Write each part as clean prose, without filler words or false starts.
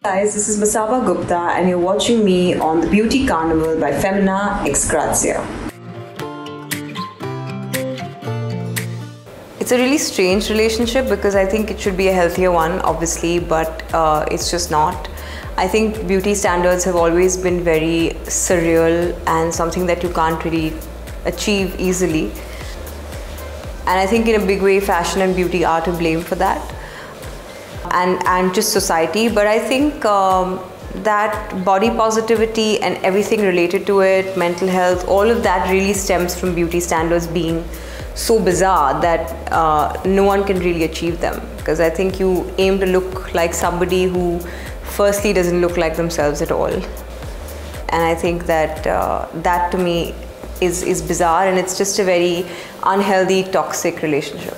Guys, this is Masaba Gupta and you're watching me on the Beauty Carnival by Femina Ex Grazia. It's a really strange relationship because I think it should be a healthier one, obviously, but it's just not. I think beauty standards have always been very surreal and something that you can't really achieve easily. And I think in a big way, fashion and beauty are to blame for that. And just society, but I think that body positivity and everything related to it, mental health, all of that really stems from beauty standards being so bizarre that no one can really achieve them, because I think you aim to look like somebody who firstly doesn't look like themselves at all, and I think that that to me is bizarre, and it's just a very unhealthy, toxic relationship.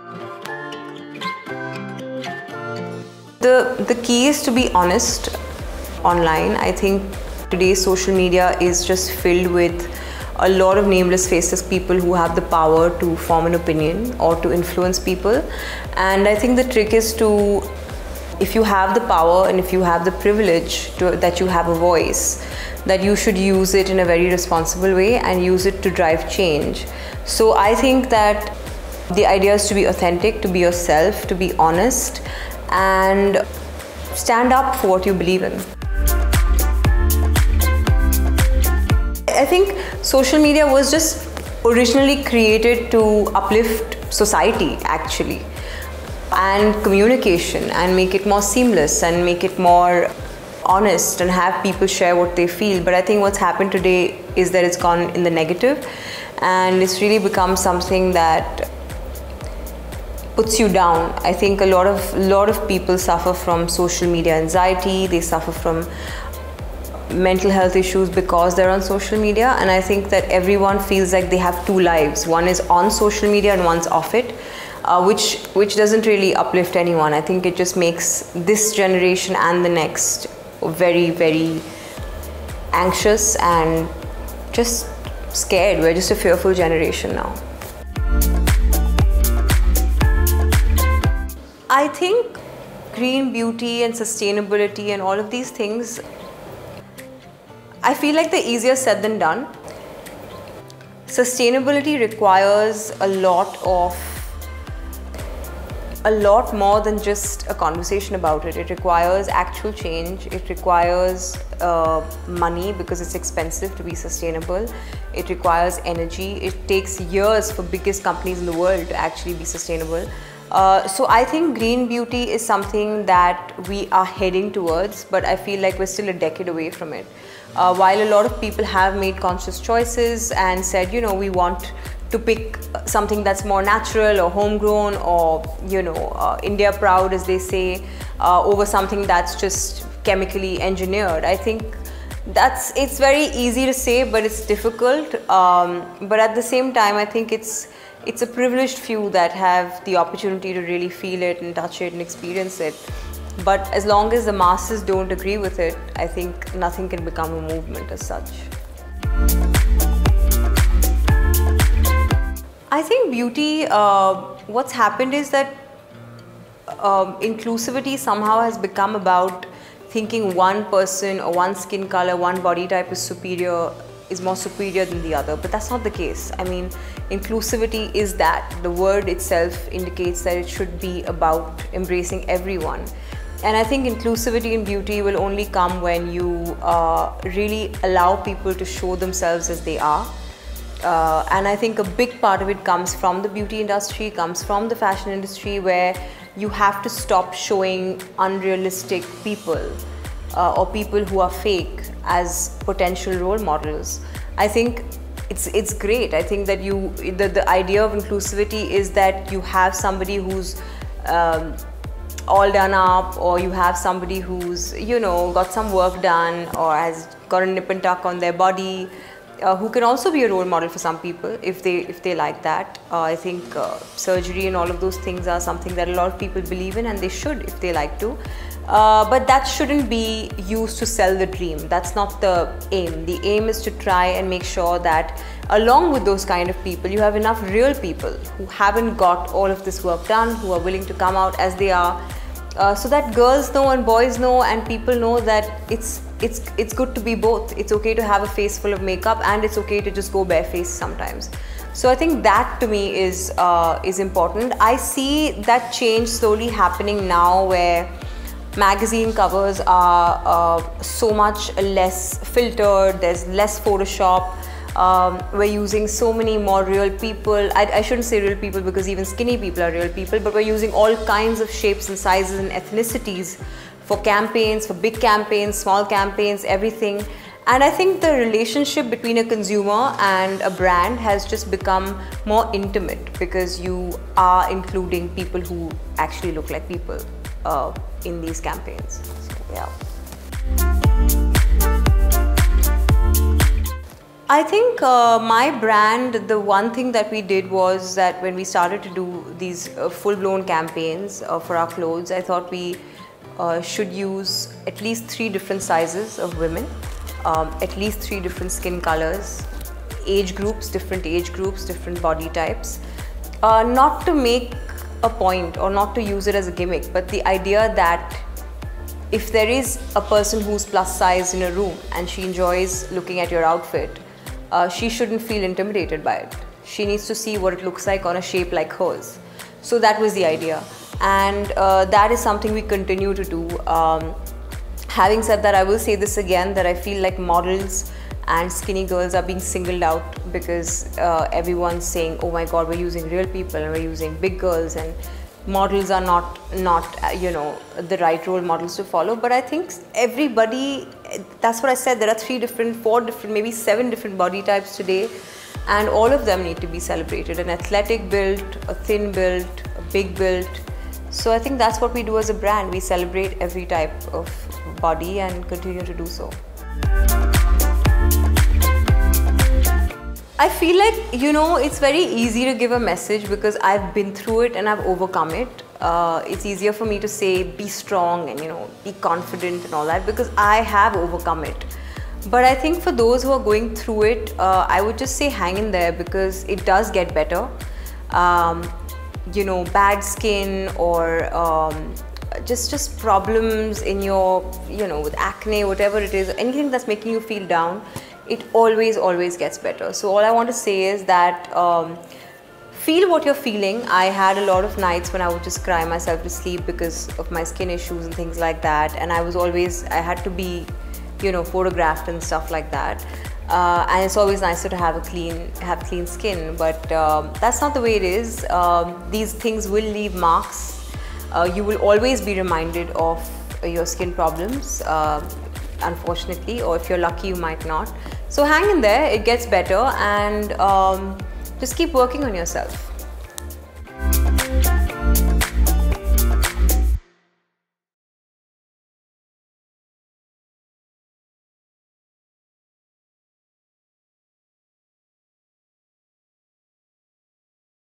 The key is to be honest online. I think today's social media is just filled with a lot of nameless faceless people who have the power to form an opinion or to influence people. And I think the trick is to, if you have the power and if you have the privilege that you have a voice, that you should use it in a very responsible way and use it to drive change. So I think that the idea is to be authentic, to be yourself, to be honest, and stand up for what you believe in. I think social media was just originally created to uplift society, actually, and communication, and make it more seamless and make it more honest and have people share what they feel. But I think what's happened today is that it's gone in the negative, and it's really become something that puts you down. I think a lot of people suffer from social media anxiety. They suffer from mental health issues because they're on social media, and I think that everyone feels like they have two lives. One is on social media and one's off it, which doesn't really uplift anyone. I think it just makes this generation and the next very, very anxious and just scared. We're just a fearful generation now. I think green beauty and sustainability and all of these things, I feel like they're easier said than done. Sustainability requires a lot more than just a conversation about it. It requires actual change. It requires money because it's expensive to be sustainable. It requires energy. It takes years for biggest companies in the world to actually be sustainable. So I think green beauty is something that we are heading towards, but I feel like we're still a decade away from it. While a lot of people have made conscious choices and said, you know, we want to pick something that's more natural or homegrown or, you know, India proud, as they say, over something that's just chemically engineered. I think it's very easy to say, but it's difficult. But at the same time, I think it's a privileged few that have the opportunity to really feel it and touch it and experience it. But as long as the masses don't agree with it, I think nothing can become a movement as such. I think beauty, what's happened is that inclusivity somehow has become about thinking one person or one skin color, one body type is more superior than the other, but that's not the case. I mean, inclusivity is that. The word itself indicates that it should be about embracing everyone. And I think inclusivity in beauty will only come when you really allow people to show themselves as they are. And I think a big part of it comes from the beauty industry, comes from the fashion industry, where you have to stop showing unrealistic people or people who are fake as potential role models. I think it's great. I think that the idea of inclusivity is that you have somebody who's all done up, or you have somebody who's, you know, got some work done or has got a nip and tuck on their body, who can also be a role model for some people if they like that. I think surgery and all of those things are something that a lot of people believe in, and they should if they like to. But that shouldn't be used to sell the dream. That's not the aim. The aim is to try and make sure that along with those kind of people, you have enough real people who haven't got all of this work done, who are willing to come out as they are so that girls know and boys know and people know that it's good to be both. It's okay to have a face full of makeup, and it's okay to just go barefaced sometimes. So I think that to me is important. I see that change slowly happening now, where magazine covers are so much less filtered, there's less Photoshop. We're using so many more real people. I shouldn't say real people because even skinny people are real people, but we're using all kinds of shapes and sizes and ethnicities for campaigns, for big campaigns, small campaigns, everything. And I think the relationship between a consumer and a brand has just become more intimate because you are including people who actually look like people in these campaigns. So, yeah. I think my brand, the one thing that we did was that when we started to do these full-blown campaigns for our clothes, I thought we should use at least 3 different sizes of women, at least 3 different skin colors, different age groups, different body types. Not to make a point or not to use it as a gimmick, but the idea that if there is a person who's plus size in a room and she enjoys looking at your outfit, she shouldn't feel intimidated by it. She needs to see what it looks like on a shape like hers. So that was the idea, and that is something we continue to do. Having said that, I will say this again, that I feel like models and skinny girls are being singled out because everyone's saying, oh my god, we're using real people and we're using big girls, and models are not you know, the right role models to follow. But I think everybody, that's what I said, there are 3 different, 4 different, maybe 7 different body types today, and all of them need to be celebrated. An athletic build, a thin build, a big build. So I think that's what we do as a brand. We celebrate every type of body and continue to do so. I feel like, you know, it's very easy to give a message because I've been through it and I've overcome it. It's easier for me to say be strong and, you know, be confident and all that because I have overcome it. But I think for those who are going through it, I would just say hang in there because it does get better. You know, bad skin or just problems in your, you know, with acne, whatever it is, anything that's making you feel down, it always gets better. So all I want to say is that feel what you're feeling. I had a lot of nights when I would just cry myself to sleep because of my skin issues and things like that, and I had to be, you know, photographed and stuff like that. And it's always nicer to have clean skin, but that's not the way it is. These things will leave marks. You will always be reminded of your skin problems, unfortunately, or if you're lucky you might not. So hang in there, it gets better, and just keep working on yourself.